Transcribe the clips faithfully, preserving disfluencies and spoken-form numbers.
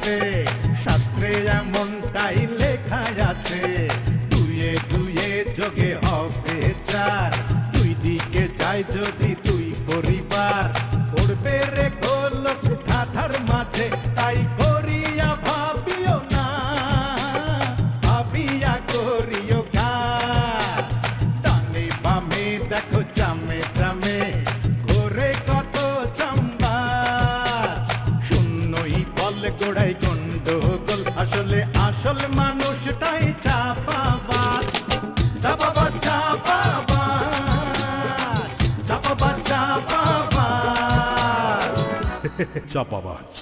মতে শাস্ত্রে এমনটাই লেখা আছে দুয়ে দুয়ে যোগে হবে চার দুই দিকে যায় যদি দুই পরিবার পড়বে রে গোলক ধাঁধার মাঝে তাই করিয়া ভাবিও না ভাবিয়া করিও কাজ ডানে বামে দেখো চামে চামে ঘোরে কত চাম্বাজ শূন্যই বল গোড়াই গন্ডগোল আসলে আসল মানুষটাই চাপাবাজ চাপাবাজ চাপাবাজ চাপাবাজ চাপাবাজ চাপাবাজ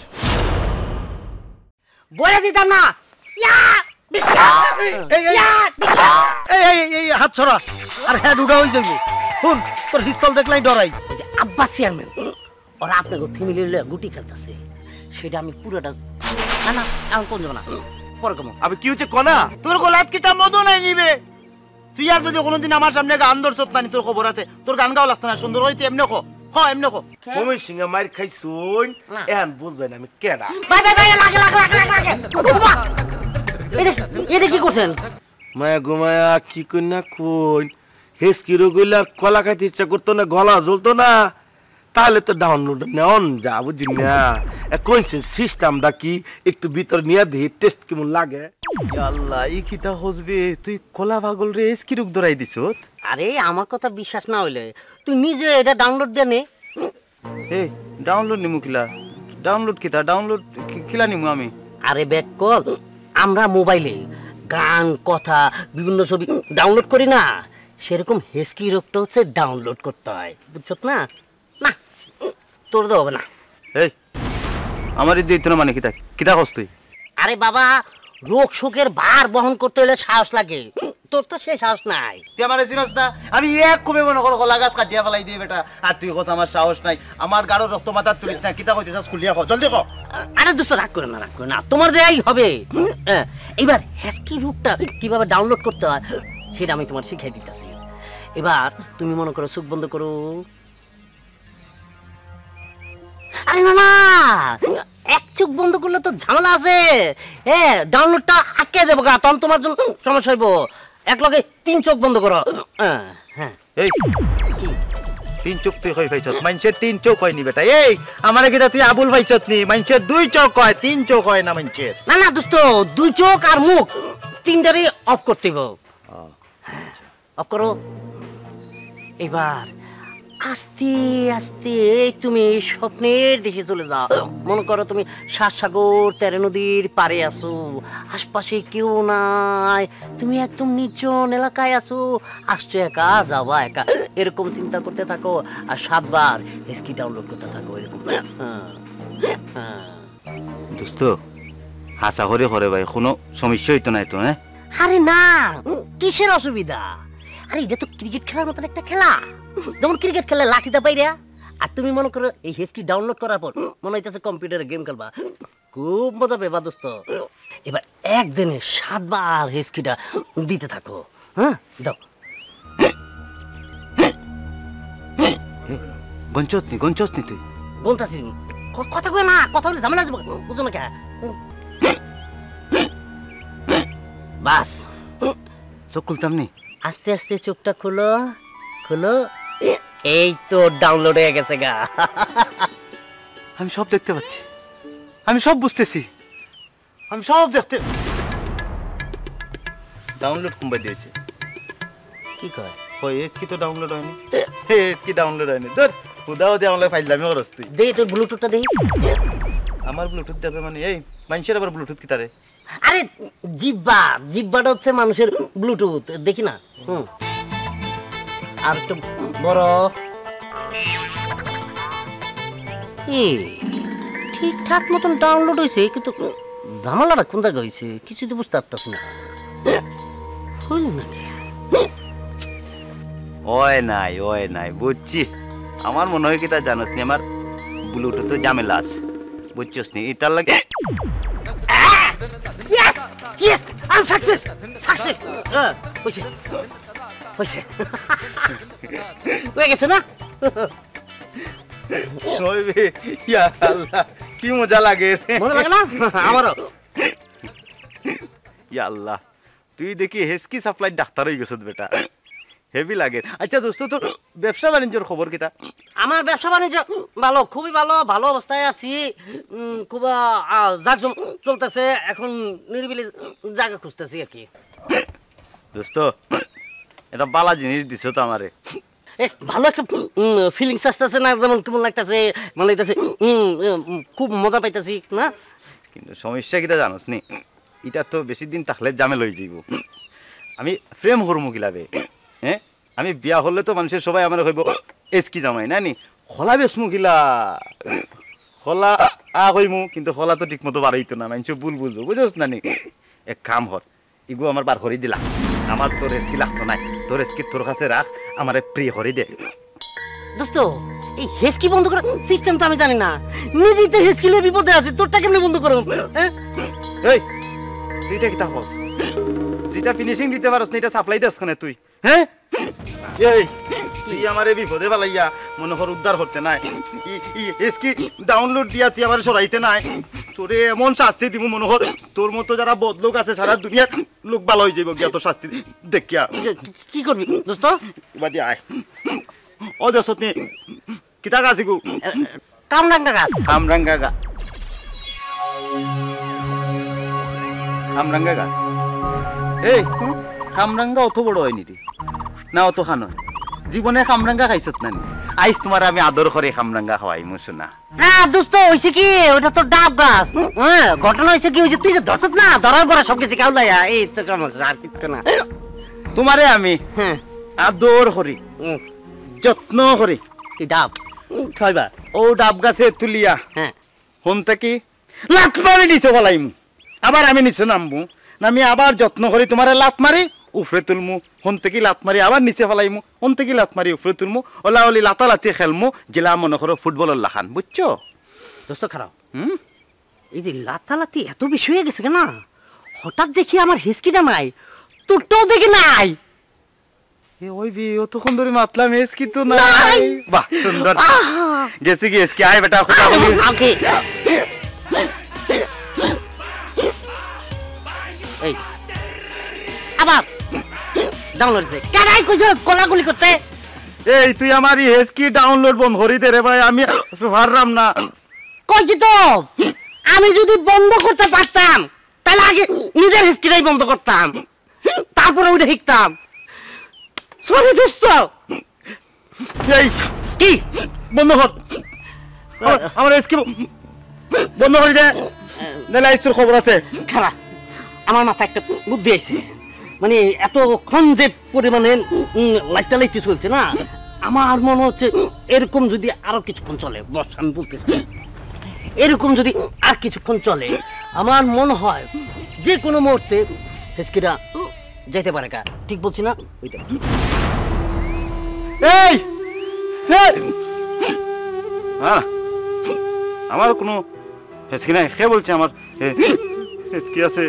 বলে দিতাম না হাত ছড়া আর হ্যাঁ উড়া হয়ে যাবি শুন তোর পিস্তল দেখলাই ডরাই আব্বাস চেয়ারম্যান ওরা আপনাকে ফ্যামিলির গুটি খেলতেছে সেটা আমি পুরোটা না না এখন কোন যাবো না পরে কমো আবে কি হচ্ছে কনা তোর গলাত কিটা মজা নাই নিবে তুই আর যদি কোনোদিন আমার সামনে গান ধরছত না তোর খবর আছে তোর গান গাও লাগতো না সুন্দর হইতে এমনি কো হ এমনি কো তুমি সিংহ মার খাইছুন এখন বুঝবেন আমি কেডা বাই বাই বাই লাগে লাগে লাগে লাগে এটা এটা কি করছেন মায়া ঘুমায়া কি কই না কই হেসকি রগুলা কলা খাইতে ইচ্ছা করতো না গলা জ্বলতো না তাহলে তো ডাউনলোড নেন যা বুঝি না কোনছে সিস্টেমটা কি একটু ভিতর নিয়ে দেখি টেস্ট কেমন লাগে আল্লাহ ই কিটা হসবে তুই কলা পাগল রে হেসকি রোগ ধরাই দিছত আরে আমার কথা বিশ্বাস না হইলে তুই নিজে এটা ডাউনলোড দে নে এই ডাউনলোড নিমু কিলা ডাউনলোড কিটা ডাউনলোড কিলা নিমু আমি আরে ব্যাক কল আমরা মোবাইলে গান কথা বিভিন্ন ছবি ডাউনলোড করি না সেরকম হেসকি রোগটা হচ্ছে ডাউনলোড করতে হয় বুঝছত না না তোর তো হবে না এই আমারই দিত না মানে কিতা কিতা কস তুই আরে বাবা রোগ শোকের ভার বহন করতে হলে সাহস লাগে তোর তো সেই সাহস নাই তুই আমারে চিনস না আমি এক কমে মনে করো গলা গাছ কাটিয়া ফেলাই দিই বেটা আর তুই কস আমার সাহস নাই আমার গাড়ো রক্ত মাথার তুলিস না কিতা কইতেছস খুলিয়া কও জলদি কও আরে দোস্ত রাগ করে না রাগ করে না তোমার দেয়াই হবে এইবার হেসকি রোগটা কিভাবে ডাউনলোড করতে হয় সেটা আমি তোমার শিখিয়ে দিতেছি এবার তুমি মনে করো চোখ বন্ধ করো আরে না না এক চোখ বন্ধ করলে তো ঝামেলা আছে হ্যাঁ ডাউনলোডটা আটকে যাবো গা তখন তোমার জন্য সমস্যা হইব এক লগে তিন চোখ বন্ধ করো হ্যাঁ এই তিন চোখ তুই কই পাইছত মানছে তিন চোখ হয়নি বেটা এই আমারে কিটা তুই আবুল পাইছত নি মানছে দুই চোখ হয় তিন চোখ হয় না মানছে না না দোস্ত দুই চোখ আর মুখ তিনটারই অফ করতে হইব অফ করো এবার আস্তে আস্তে তুমি স্বপ্নের দেশে চলে যাও মনে করো তুমি সাত সাগর তেরো নদীর পারে আছো আশপাশে কেউ নাই তুমি একদম নির্জন এলাকায় আছো আসছো একা যাওয়া একা এরকম চিন্তা করতে থাকো আর সাতবার হেসকি ডাউনলোড করতে থাকো এরকম দোস্ত হাসা করে করে ভাই কোনো সমস্যা হইতো না তো হ্যাঁ আরে না কিসের অসুবিধা আরে এটা তো ক্রিকেট খেলার মতন একটা খেলা যেমন ক্রিকেট খেলে লাঠিটা পাইরা আর তুমি মনে করো এই হেসকি ডাউনলোড করার পর মনে হইতেছে কম্পিউটারে গেম খেলবা খুব মজা পেবা দোস্ত এবার একদিনে সাতবার হেসকিটা দিতে থাকো হ্যাঁ দাও গঞ্চত নি গঞ্চত নি তুই বলতাছি কথা কই না কথা বলে ঝামেলা যাবো বুঝো না কে বাস চোখ খুলতাম নি আস্তে আস্তে চোখটা খুলো খুলো এই তো ডাউনলোড হয়ে গেছে গা আমি সব দেখতে পাচ্ছি আমি সব বুঝতেছি আমি সব দেখতে ডাউনলোড কোম্পানি দিয়েছে কি কয় ওই কি তো ডাউনলোড হয়নি এ কি ডাউনলোড হয়নি ধর উদাও দে আমাকে ফাইলামি করস তুই দে তোর ব্লুটুথটা দে আমার ব্লুটুথ দেবে মানে এই মানুষের আবার ব্লুটুথ কি তারে আরে জিব্বা জিব্বাটা হচ্ছে মানুষের ব্লুটুথ দেখি না হুম আর একটু বড় এই ঠিকঠাক মতন ডাউনলোড হয়েছে কিন্তু ঝামেলাটা কোন জায়গায় হয়েছে কিছু তো বুঝতে পারতাছি না হইল নাকি ওই নাই ওই নাই বুঝছি আমার মনে হয় কি তা জানোস নি আমার ব্লুটুথ ঝামেলা আছে বুঝছস নি এটার লাগে Yes! Yes! I'm success! Success! Uh, হইছে হইছে হয়ে গেছে না হইবে ইয়া আল্লাহ কি মজা লাগে মজা লাগে না আমারও ইয়া আল্লাহ তুই দেখি হেসকি সাপ্লাই ডাক্তার হয়ে গেছত বেটা হেভি লাগে আচ্ছা দোস্ত তোর ব্যবসা বাণিজ্যের খবর কিটা আমার ব্যবসা বাণিজ্য ভালো খুবই ভালো ভালো অবস্থায় আছি খুব জাকজম চলতেছে এখন নিরিবিলি জায়গা খুঁজতেছি আর কি দোস্ত এটা বালা জিনিস দিছ তো আমারে ভালো একটা ফিলিংস আসতেছে না যেমন কেমন লাগতেছে মনে লাগতেছে খুব মজা পাইতেছি না কিন্তু সমস্যা কিটা জানোস নি এটা তো বেশি দিন থাকলে জামেল হয়ে যাইব আমি প্রেম হরমু গিলাবে হ্যাঁ আমি বিয়া হলে তো মানুষের সবাই আমার কইব এসকি জামাই না নি খোলা বেসমু গিলা খোলা আ কইমু কিন্তু খোলা তো ঠিক মতো বাড়াইতো না মানুষ ভুল বুঝবো বুঝোস না নি এক কাম হর ইগু আমার বার করে দিলা আমার তোর এসকি লাগতো নাই তোর এসকি তোর কাছে রাখ আমারে ফ্রি করে দে দোস্ত এই হেসকি বন্ধ করার সিস্টেম তো আমি জানি না নিজেই তো হেসকিলে বিপদে আছে তোরটা কেমনে বন্ধ করব হ্যাঁ এই তুইটা কি তাহস যেটা ফিনিশিং দিতে পারস না এটা সাপ্লাই দেস কেন তুই হ্যাঁ এই তুই আমারে বিপদে বালাইয়া মনে কর উদ্ধার করতে নাই এসকি ডাউনলোড দিয়া তুই আমার সরাইতে নাই তোরে এমন শাস্তি দিব মনে কর তোর মতো যারা বদলোক আছে সারা দুনিয়ার লোক ভালো হয়ে যাইব গিয়া তো শাস্তি দেখিয়া কি করবি দোস্ত বাদি আয় ও দোস্ত নি কিতা গাছ গু কামরাঙ্গা গাছ কামরাঙ্গা গাছ কামরাঙ্গা গাছ এই কামরাঙ্গা অত বড় হয়নি রে না অত খান জীবনে কামরাঙ্গা খাইছত না আইস তোমার আমি আদর করে কামরাঙ্গা খাওয়াই মুসো না না দোস্ত হইছে কি ওটা তো ডাব গাছ হ্যাঁ ঘটনা হইছে কি ওই যে তুই যে ধরছত না ধরার পরে সব কিছু কাউ যায় এই তো আর কিচ্ছু না তোমারে আমি হ্যাঁ আদর করি যত্ন করি কি ডাব খাইবা ও ডাব গাছে তুলিয়া হ্যাঁ হন থেকে লাত মারি নিচে বলাইমু আবার আমি নিচে নামবো নামি আবার যত্ন করি তোমারে লাত মারি উফরে তুলমু হন থেকে লাত মারি আবার নিচে ফেলাইমু হন থেকে লাত মারি উফরে তুলমু ওলা ওলি লাতা লাতি খেলমু জেলা মনে করো ফুটবলের লাখান বুঝছো দোস্ত খারাপ হুম এই যে লাতালাতি এত বেশি হয়ে গেছে কেন হঠাৎ দেখি আমার হিসকিটা নাই তোরটাও দেখি নাই এ ওই বি ও তখন ধরে মাতলাম এসকি তো নাই বাহ সুন্দর গেছি কি এসকি আয় বেটা খুদা বলি ওকে এই আবার ডাউনলোড দে কেনাই কইছো কোলাগুলি করতে এই তুই আমার এসকি ডাউনলোড বন্ধ করি দে রে ভাই আমি পারলাম না কইছি তো আমি যদি বন্ধ করতে পারতাম তাহলে আগে নিজের হিস্ট্রিটাই বন্ধ করতাম তারপরে ওইটা শিখতাম সরি দোস্ত এই কি বন্ধ কর আমার এসকি বন্ধ করে দে নালে আইসুর খবর আছে খারাপ আমার মাথায় একটা বুদ্ধি আছে মানে এতক্ষণ যে পরিমাণে লাইটটা লাইটে চলছে না আমার মনে হচ্ছে এরকম যদি আরো কিছুক্ষণ চলে বস আমি বলতেছি এরকম যদি আর কিছুক্ষণ চলে আমার মনে হয় যে কোনো মুহূর্তে হেসকিটা যেতে পারে কা ঠিক বলছি না ওইটা এই হ্যাঁ আমার কোনো হেসকি নাই সে বলছে আমার হেসকি আছে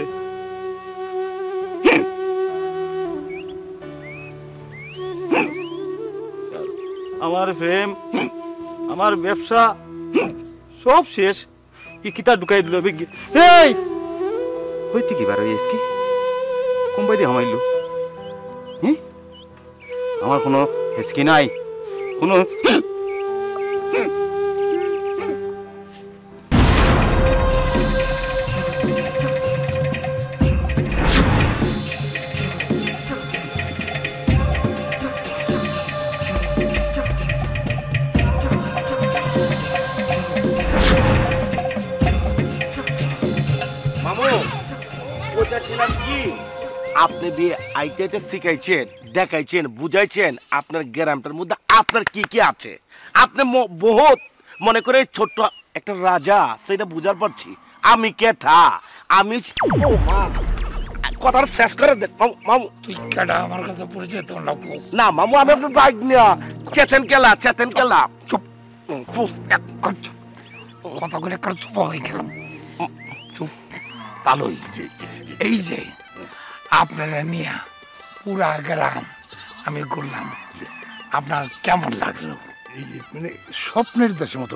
আমার প্রেম আমার ব্যবসা সব শেষ কি কিতা ঢুকাই দিল এই হইতে কি বার কি কোম্পাই দিয়ে হামাইল আমার কোনো হেসকি নাই কোনো আপনি বিয়ে আইতে শিখাইছেন দেখাইছেন বুঝাইছেন আপনার গ্রামটার মধ্যে আপনার কি কি আছে আপনি বহুত মনে করে ছোট্ট একটা রাজা সেটা বুঝার পারছি আমি কেঠা আমি ও মা কথাটা শেষ করে দেন মামু তুই কেডা আমার কাছে পরিচয় তো লাগবো না মামু আমি আপনার বাইক নিয়া চেতেন কেলা চেতেন কেলা চুপ চুপ কথা করে একটা চুপ হয়ে গেলাম চুপ ভালোই এই যে আপনারা নিয়ে পুরা গ্রাম আমি ঘুরলাম আপনার কেমন লাগলো মানে স্বপ্নের দেশের মতো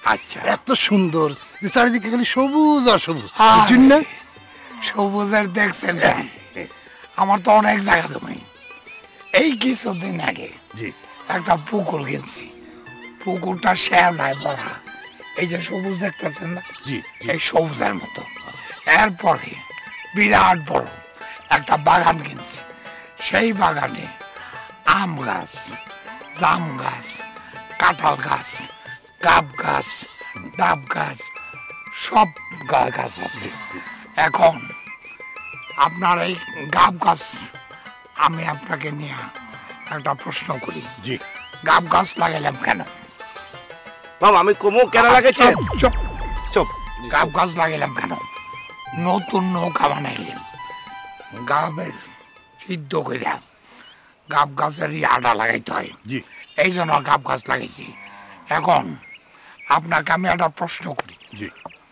আচ্ছা এত সুন্দর যে চারিদিকে খালি সবুজ আর সবুজ আরে, বুঝছেন না? সবুজের দেখছেন না? আমার তো অনেক জায়গা জমি। এই কিছুদিন আগে জি একটা পুকুর কিনছি, পুকুরটা শ্যাওলায় ভরা, এই যে সবুজ দেখতেছেন না, জি এই সবুজের মতো। এরপরে বিরাট বড় একটা বাগান কিনছি, সেই বাগানে আম গাছ, জাম গাছ, কাঁঠাল গাছ, গাব গাছ, ডাব গাছ, সব গা- গাছ আছে। এখন আপনার এই গাব গাছ, আমি আপনাকে নিয়ে একটা প্রশ্ন করি, জি গাব গাছ লাগাইলাম কেন? মামা আমি কমু কেন লাগাইছে চুপ, চুপ। চুপ গাব গাছ লাগাইলাম কেন? নতুন নৌকা বানাইলাম, গাবের সিদ্ধ করে গাব গাছের আডা লাগাইতে হয়, জি এই জন্য গাব গাছ লাগাইছি। এখন আপনাকে আমি একটা প্রশ্ন করি, জি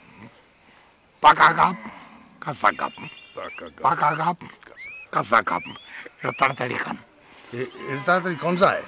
পাকা গাব কাঁচা গাব, পাকা গাছ। পাকা গাব কাঁচা গাব, এটা তাড়াতাড়ি খান এ- এটা তাড়াতাড়ি কোন যায়?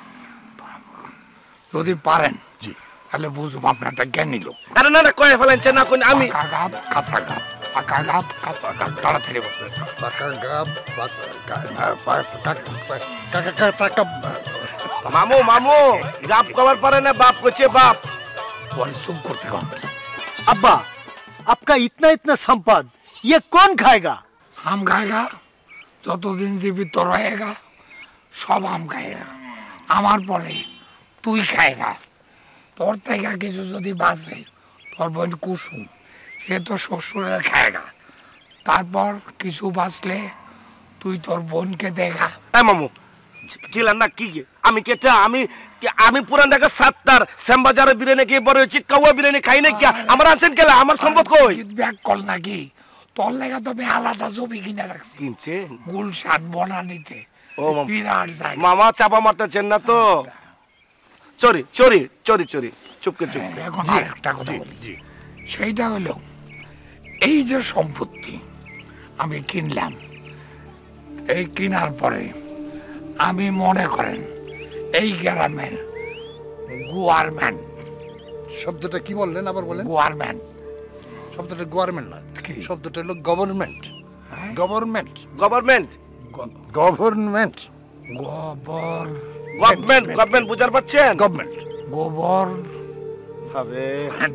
যদি পারেন, জি তাহলে বুঝবো আপনারটা জ্ঞানী লোক। আরে না না কয়ে ফেলেন না কোন আমি পাকা গাব কাঁচা গাব, পাকা গাব কাঁচা গাব, তাড়াতাড়ি বসে। পাকা গাব পাকা গা- পাকা- কাকা- কাকা- কাকা- কাকা- মামু মামু গাপ কবার পারে না বাপ করছে বাপ পরে চুপ করতে কম। अब्बा आपका इतना इतना संपद ये कौन खाएगा? আম খায়গা, যতদিন জীবিত রয়েগা সব আম খায়গা। আমার পরে তুই খায়গা, তোর থেকে কিছু যদি বাঁচে, তোর বোন কুসুম সে তো শ্বশুরের খায়গা, তারপর কিছু বাঁচলে তুই তোর বোনকে দেখা। এ মামু কিলান না কি আমি কেটা আমি কি- আমি পুরান ঢাকা সাতটার শ্যামবাজারে বিরিয়ানি খেয়ে বড় হয়েছি, কাউয়া বিরিয়ানি খাই না কি আমার আনছেন কেলা আমার সম্পদ কই ব্যাগ কল নাকি তোর লেগা তো আমি আলাদা জমি কিনে রাখছি কিনছেন গুলশান বনানীতে, ও মামা। বিরাট জায়গা। মামা চাপা মারতেছেন না তো? চরি চরি চরি চরি চুপকে চুপকে এখন আরেকটা কথা বলি, সেইটা হলো এই যে সম্পত্তি আমি কিনলাম, এই কেনার পরে আমি মনে করেন এই গ্রামের গভর্নমেন্ট, শব্দটা কি বললেন আবার বলেন? গভর্নমেন্ট শব্দটা গভর্নমেন্ট না, কি? শব্দটা হলো গভর্নমেন্ট। হ্যাঁ? গভর্নমেন্ট গভর্নমেন্ট গভর্নমেন্ট গোবর গভর্নমেন্ট গভর্নমেন্ট বুঝার পারছেন গভর্নমেন্ট গোবর হবে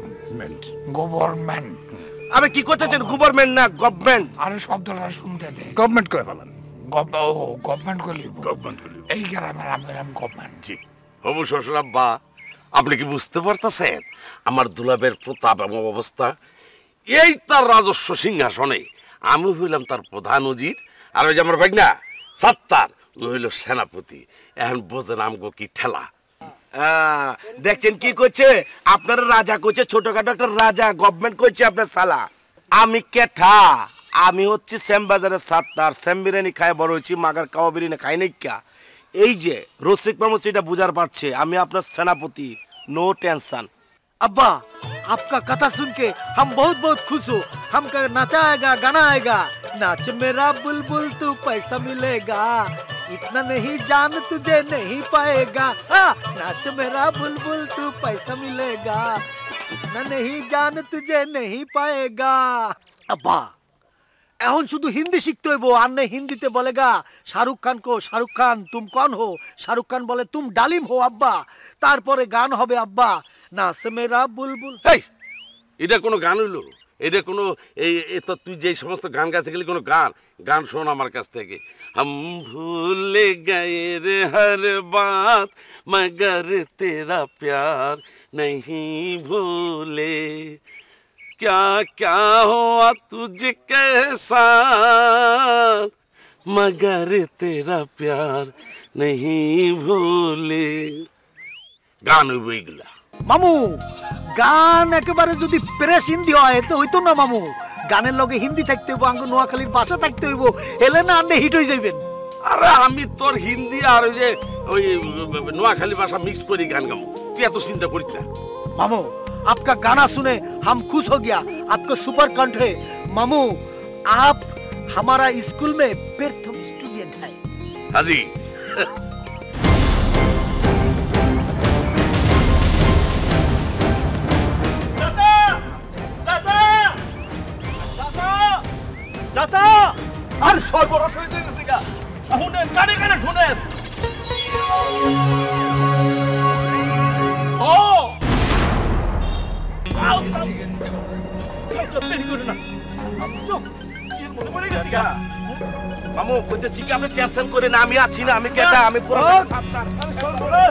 গভর্নমেন্ট আমি কি করতেছেন গভর্নমেন্ট না গভর্নমেন্ট আরে শব্দটা শুনতে দে। গভর্নমেন্ট করে ফেলান। গভ- ও গভর্নমেন্ট করলি, গভর্নমেন্ট করে এই গ্রামের আমি নাম গভর্নমেন্ট। জি হবু শ্বশুর আব্বা, আপনি কি বুঝতে পারতেছেন আমার দুলাবের প্রতাপ এবং অবস্থা? এই তার রাজস্ব সিংহাসনে আমি হইলাম তার প্রধান উজির, আর ওই যে আমার ভাই না সাত্তার ও হইল সেনাপতি। এখন বোঝেন আমগো কি ঠেলা। আহ, দেখছেন কি করছে আপনার রাজা করছে, ছোটখাটো একটা রাজা গভর্নমেন্ট করছে আপনার সালা। আমি কেঠা আমি হচ্ছে শ্যামবাজারের সাত্তার, শ্যাম বিরিয়ানি খায় বড় হয়েছি, মাগার কাওয়া বিরিয়ানি খাই নাই ক্যা। এই যে রসিক মামু সেটা বুঝার পারছে আমি আপনার সেনাপতি, নো টেনশন। अब्बा आपका कथा सुन के हम बहुत बहुत खुश हो, हमका नचा आएगा गाना आएगा, नाच मेरा बुलबुल तू पैसा मिलेगा, इतना नहीं जान तुझे नहीं पाएगा, हाँ, नाच मेरा बुलबुल तू पैसा मिलेगा, इतना नहीं जान तुझे नहीं पाएगा। अब्बा এখন শুধু হিন্দি শিখতে হইব, আর নেই হিন্দিতে বলেগা শাহরুখ খান কো শাহরুখ খান তুম কোন হো, শাহরুখ খান বলে তুম ডালিম হো আব্বা, তারপরে গান হবে আব্বা নাচ মেরা বুলবুল। এই এটা কোনো গান হইলো? এটা কোনো এই এ তো তুই যে সমস্ত গান গাছে গেলি কোনো গান গান শোন আমার কাছ থেকে। हम भूल गए रे हर बात मगर तेरा प्यार नहीं भूले, क्या क्या हुआ तुझके साथ मगर तेरा प्यार नहीं भूले। গান হইব এইগুলা। মামু গান একেবারে যদি প্রেস হিন্দি হয় তো হইতো না মামু, গানের লগে হিন্দি থাকতে হইব, আঙ্গ নোয়াখালীর ভাষা থাকতে হইব, এলে না আনলে হিট হয়ে যাইবেন। আরে আমি তোর হিন্দি আর ওই যে ওই নোয়াখালী ভাষা মিক্স করে গান গাবো, তুই এত চিন্তা করিস না। मामू आपका गाना सुने हम खुश हो गया, आपको सुपर कंठ है मामू, आप हमारा स्कूल में प्रथम स्टूडेंट है। हाजी সর্বনাশ হয়ে গেছে গা শুনেন কানে কানে শুনেন ও আউ দাও চুপ দেরি করো না চুপ কি মনে পড়ে গেছে গা মামু কইতেছি কি আপনি টেনশন করেন আমি আছি না আমি কেটা আমি পুরো সাবধান চল বলে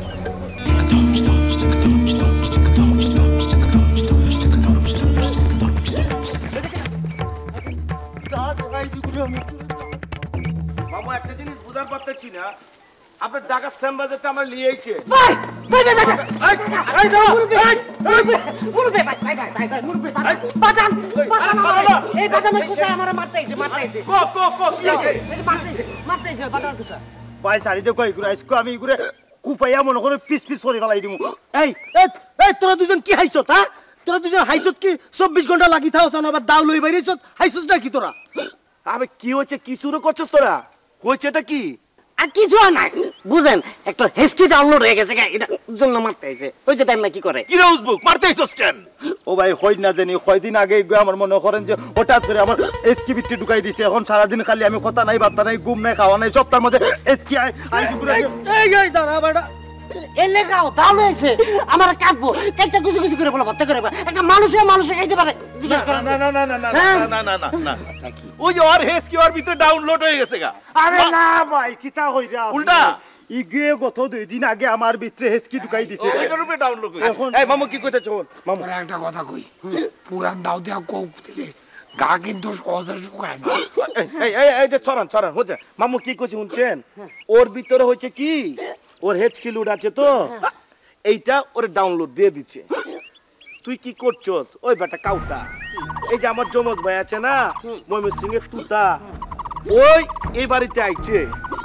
মামু একটা জিনিস বুঝার পারতেছি না আপনার ঢাকা শ্যামবাজারটা আমার নিয়ে আইছে ভাই ভাই ভাই ভাই এই দাও মুরব্বি মুরব্বি ভাই ভাই ভাই ভাই মুরব্বি বাজান বাজান এই বাজানে কুসা আমারে মারতেইছে মারতেইছে কো কো কো কি আছে এই মারতেইছে মারতেইছে বাজান কুসা ভাই সারি দে কই গুরা আইসকো আমি গুরে কুপাইয়া মনে করে পিস পিস করে ফেলাই দিমু এই এই তোরা দুজন কি হাইছত হ্যাঁ তোরা দুজন হাইছত কি চব্বিশ ঘন্টা লাগি থাকছ না আবার দাও লই বাইরেছ হাইছত না কি তোরা আবে কি হচ্ছে কি শুরু করছস তোরা কইছে এটা কি আর কিছু নাই বুঝেন একটা হিস্ট্রি ডাউনলোড হয়ে গেছে এটা জন্য মারতেইছে ওই যে টাইম না কি করে কি রে উসবুক মারতেইছস কেন ও ভাই হই না জানি কয়দিন আগে আমার মনে করেন যে হঠাৎ করে আমার এসকিবিটি ঢুকাই দিছে এখন সারা দিন খালি আমি কথা নাই বার্তা নাই ঘুম নাই খাওয়া নাই সবটার মধ্যে এসকি আই আই পুরো এই এই দাঁড়া বেটা এলে গাও দাও লইছে আমার কাটবো একটা কিছু কিছু করে বলা ভর্তা করে একটা মানুষে মানুষে খাইতে পারে জিজ্ঞেস করে না না না না না না না না না ওই ওর হেস কি ওর ভিতরে ডাউনলোড হয়ে গেছে গা আরে না ভাই কিতা হইরা উল্টা ইগে গত দুই দিন আগে আমার ভিতরে হেসকি ঢুকাই দিছে ওইটার উপরে ডাউনলোড করে এই মামু কি কইতেছ মামু আমরা একটা কথা কই পুরান দাও দিয়া কোপ দিলে গা কিন্তু সহজে শুকায় না এই এই এই যে ছড়ান ছড়ান হচ্ছে মামু কি কইছে শুনছেন ওর ভিতরে হচ্ছে কি ওর হেচকি লুড আছে তো এইটা ওরে ডাউনলোড দিয়ে দিচ্ছে তুই কি করছস ওই বেটা কাউটা এই যে আমার জমজ ভাই আছে না ময়মনসিং সিং এর তুতা ওই এই বাড়িতে আইছে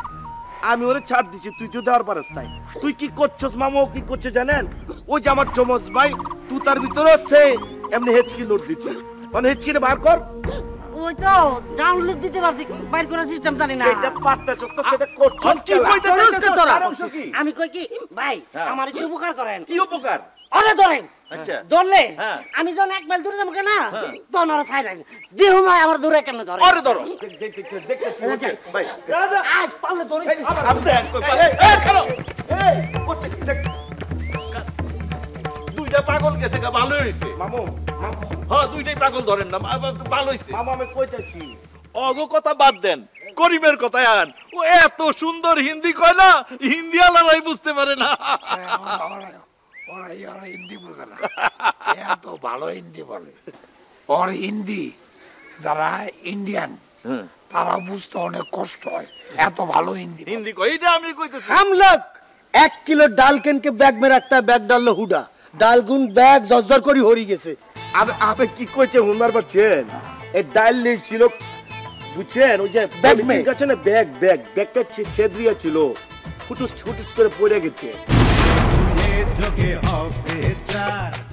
আমি ওরে ছাড় দিছি তুই তো দেওয়ার পারস নাই তুই কি করছস মামু কি করছে জানেন ওই যে আমার জমজ ভাই তুতার ভিতরে সে এমনি হেচকি লুড দিচ্ছে মানে হেচকিটা বার কর ওই তো ডাউনলোড দিতে পারছি বাইর করার সিস্টেম জানি না এটা পারতেছস তো সেটা করছস কি কইতেছস তোরা আমি কই কি ভাই আমার কি উপকার করেন কি উপকার আরে ধরেন আচ্ছা ধরলে হ্যাঁ। আমি যখন এক মাইল দূরে যাবো কেনা তখন ওরা ছাই লাগে দেহুমায় আমার দূরে কেন ধরে আরে ধরো দেখতেছি ভাই আজ পারলে ধরে আমি দেখ কই পারে এই খেলো এই করছে কি দেখ দুইটা পাগল গেছে গা ভালো হইছে মামু মামু হ্যাঁ দুইটাই পাগল ধরেন না ভালো হইছে মামু আমি কইতাছি অগো কথা বাদ দেন করিমের কথা আন ও এত সুন্দর হিন্দি কয় না হিন্দি আলাদাই বুঝতে পারে না ওরা ওরা হিন্দি বোঝে না এত ভালো হিন্দি বলে ওর হিন্দি যারা ইন্ডিয়ান তারা বুঝতে অনেক কষ্ট হয় এত ভালো হিন্দি হিন্দি কই এটা আমি কইতেছি हम लोग এক কিলো ডাল কেন কে ব্যাগ মে রাখতা ব্যাগ ডাললো হুডা ডালগুন ব্যাগ জর্জর করি হরি গেছে আপনি আপনি কি কইছে হুনবার পাচ্ছেন এই ডাল ছিল বুঝছেন ওই যে ব্যাগ মে কাছে না ব্যাগ ব্যাগ ব্যাগটা ছেদরিয়া ছিল ফুটুস ফুটুস করে পড়ে গেছে যোগে হবে চার